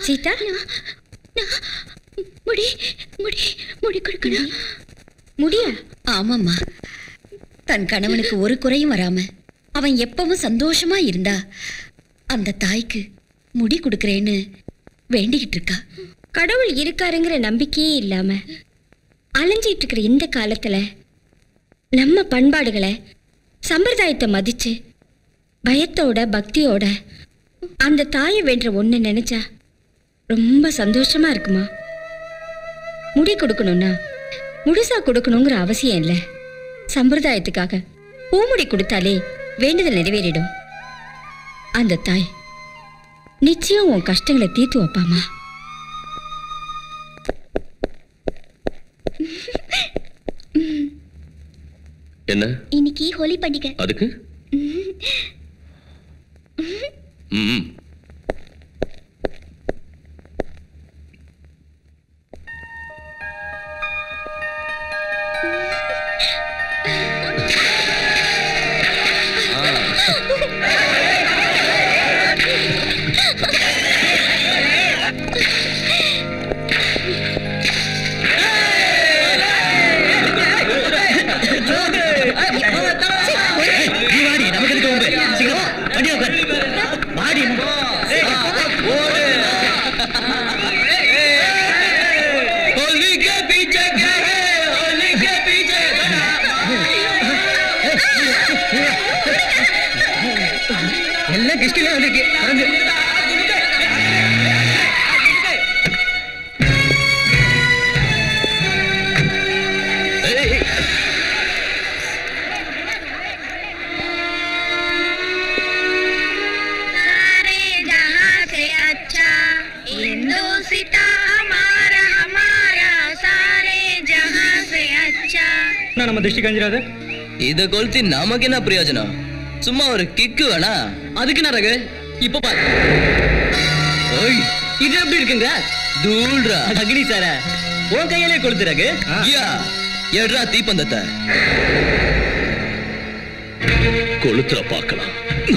சீதா முடி முடி முடி கொடுக்கணும். முடியா? ஆமாம்மா. தன் கணவனுக்கு ஒரு குறையும் வராம அவன் எப்பவும் சந்தோஷமா இருந்தா அந்த தாய்க்கு முடி கொடுக்கறேன்னு வேண்டிக்கிட்டு இருக்கா. கடவுள் இருக்காருங்கிற நம்பிக்கையே இல்லாம அலைஞ்சிட்டு இருக்கிற இந்த காலத்துல நம்ம பண்பாடுகளை சம்பிரதாயத்தை மதிச்சு பயத்தோட பக்தியோட அந்த தாயை வேண்ட ஒண்ணு நினைச்சா ரொம்ப சந்தோஷமா இருக்குமா. முடி கொடுக்கணும்னா முழுசா கொடுக்கணுங்கிற அவசியம் இல்லை. சம்பிரதாயத்துக்காக பூமுடி கொடுத்தாலே வேண்டுதல் நிறைவேறிடும். அந்த தாய் நிச்சயம் உன் கஷ்டங்களை தீர்த்து வைப்பாமா. என்ன இன்னைக்கு ஹோலி பண்டிகை. அதுக்கு நம்ம திருஷ்டி கஞ்சிராது. இத கொளுத்தி நமக்கு என்ன பிரயோஜனம்? சும்மா ஒரு கிக்கு வேணா. அதுக்கு என்ன ரகு? இப்ப பாரு. ஓய், இது எப்படி இருக்குங்க? தூள்ரா. அக்னி சார உன் கையிலே கொளுத்து ரகு. யா, எட்ரா தீப்பந்தத்தை. கொளுத்துற பார்க்கலாம்.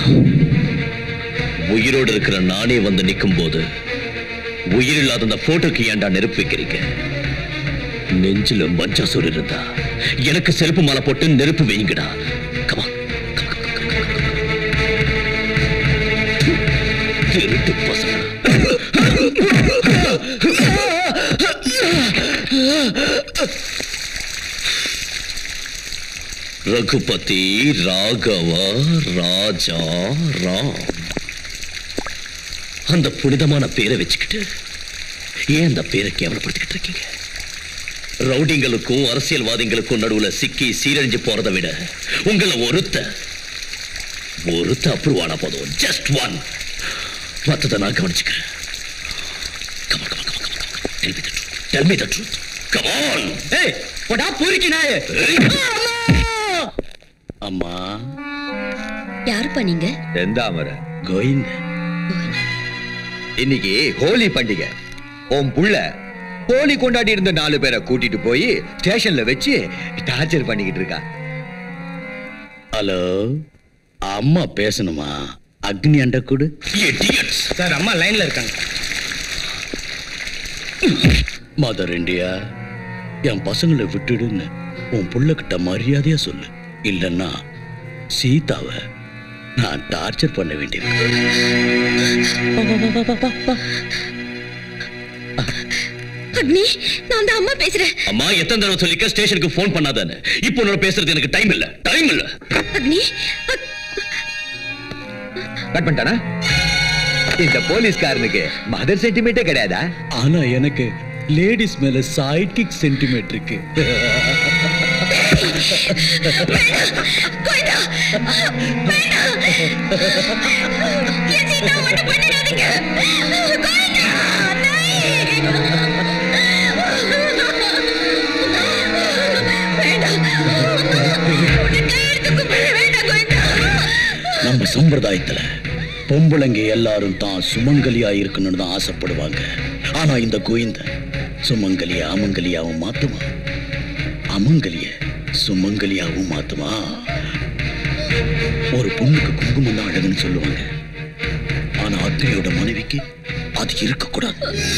உயிரோடு இருக்கிற நானே வந்து நிற்கும் போது உயிர் இல்லாத அந்த போட்டோக்கு ஏன்டா நெருப்பு வைக்கிறீங்க? நெஞ்சில மஞ்சாசூர் இருந்தா எனக்கு செருப்பு மாலை போட்டு நெருப்பு வைங்கடா. கமா திருட்டு பசங்க. ரகுபதி ராகவ ராஜா ராம், அந்த புனிதமான பேரை வச்சுக்கிட்டு ஏன் அந்த பேரை கேவலப்படுத்திக்கிட்டு இருக்கீங்க? ரவுடிங்களுக்கும் அரசியல்வாதிகளுக்கும் நடுவுல சிக்கி சீரழிஞ்சு போறதை விட உங்களை ஒருத்த அப்ரூவ் ஆனா போதும். Just one. மத்ததை நான் கவனிச்சுக்கிறேன். Tell me the truth. Come on. Hey, what up பூரிக்கினாயே? அம்மா யாருப்பா நீங்க? செந்தாமர கோயிந்த. இன்னைக்கு ஹோலி பண்டிகை. உன் புள்ள ஹோலி கொண்டாடி இருந்த 4 பேரை கூட்டிட்டு போய் ஸ்டேஷன்ல வச்சு டார்ச்சர் பண்ணிக்கிட்டு இருக்கா. ஹலோ, அம்மா பேசணுமா? அக்னி அண்ட கூடு. சார், அம்மா லைன்ல இருக்காங்க. மதர் இண்டியா, என் பசங்களை விட்டுடுன்னு உன் புள்ளகிட்ட மரியாதையா சொல்லு. இல்லன்னா சீதாவை நான் டார்ச்சர் பண்ண வேண்டியிருக்கு. அக்னி, நான் தான் அம்மா பேசுறேன். அம்மா, எத்தனை தடவை சொல்லிக்க ஸ்டேஷனுக்கு போன் பண்ணாதானே? இப்போ உன்னோட பேசுறது எனக்கு டைம் இல்ல. அக்னி, கட் பண்ணிட்டானா? இந்த போலீஸ்காரனுக்கு மதர் சென்டிமெண்டே கிடையாதா? ஆனா எனக்கு லேடிஸ் மேல சைட் கிக் சென்டிமெண்ட் இருக்கு. நம்ம சம்பிரதாயத்துல பொம்பளைங்க எல்லாரும் தான் சுமங்கலியா இருக்கணும்னு தான் ஆசைப்படுவாங்க. ஆனா இந்த கோயிந்த சுமங்கலியா அமங்கலியாவும் மாத்துமா, அமங்கலிய சுமங்கலியாவும் மாத்துமா. ஒரு பொண்ணுக்கு குங்குமம் தான் அழகுன்னு சொல்லுவாங்க. ஆனா அக்னியோட மனைவிக்கு அது இருக்கக்கூடாது.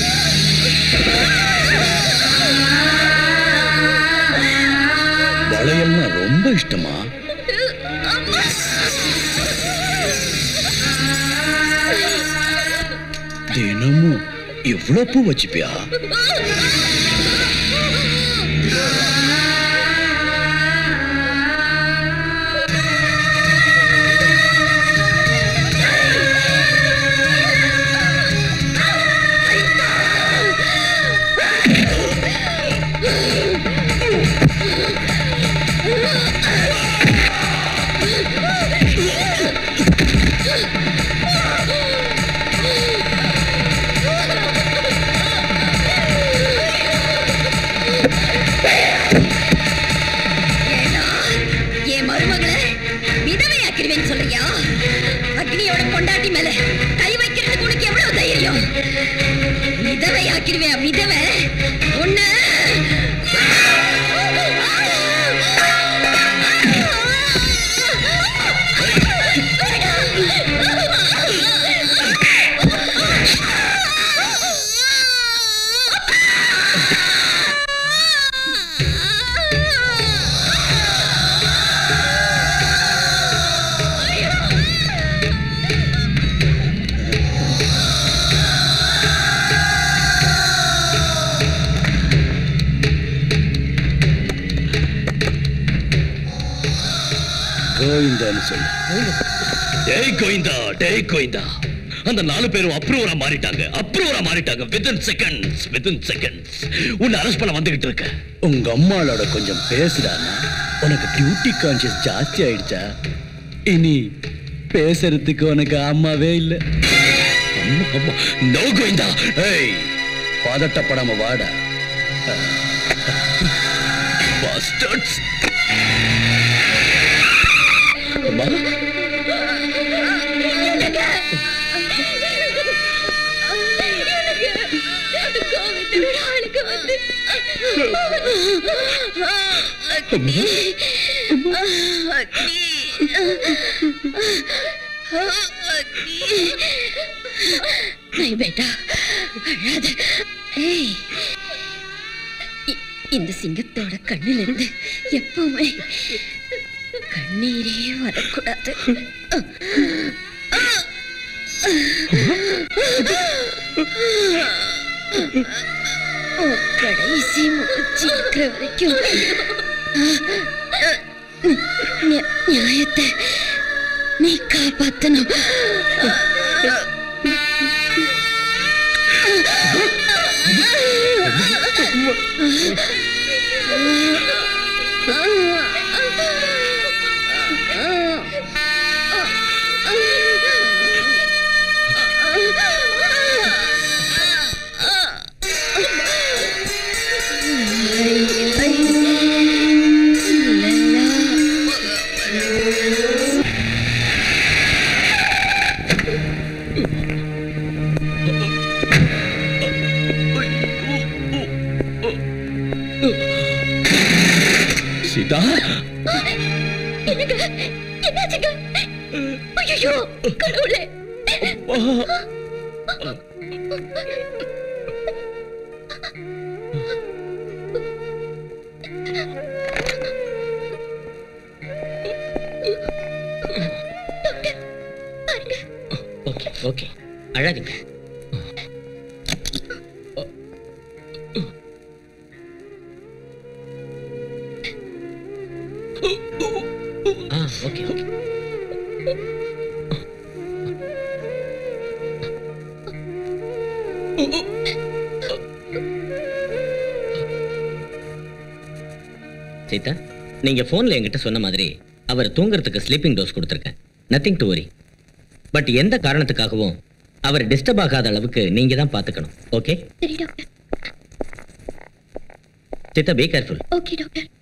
வளையல்லாம் ரொம்ப இஷ்டமா? தினமும் இவ்வளவு பூ வச்சுப்பியா? அந்த 4 பேரும் அப்ரூவரா மாறிட்டாங்க within seconds. உன்னை அரெஸ்ட் பண்ண வந்துகிட்டு இருக்க. உங்க அம்மாளோட கொஞ்சம் பேசுறானா? உனக்கு டியூட்டி கான்ஷியஸ் ஜாஸ்தி ஆயிடுச்சா? இனி பேசுறதுக்கு உனக்கு அம்மாவே இல்ல. அம்மா நோ கோவிந்தா. ஏய் பதட்டப்படாம வாடா. பாஸ்டர்ட்ஸ். அம்மா बेटा இந்த சிங்கத்தோட கண்ணில இருந்து எப்பவுமே கண்ணீரே வரக்கூடாது. கடைசி மூச்சு இருக்கிற வரைக்கும் நியாயத்தை நீ காப்பாத்தணும். சீதா என்னாச்சுங்க? ஐயோ கடவுளே. ஓகே அழாதீங்க. ஓகே சீதா, நீங்க போன்ல என்கிட்ட சொன்ன மாதிரி அவர் தூங்குறதுக்கு ஸ்லீப்பிங் டோஸ் கொடுத்துருக்கேன். Nothing to worry. பட் எந்த காரணத்துக்காகவும் அவர் டிஸ்டர்ப் ஆகாத அளவுக்கு நீங்க தான் பாத்துக்கணும். ஓகே? சரி doctor. Sita, be careful. Okay doctor.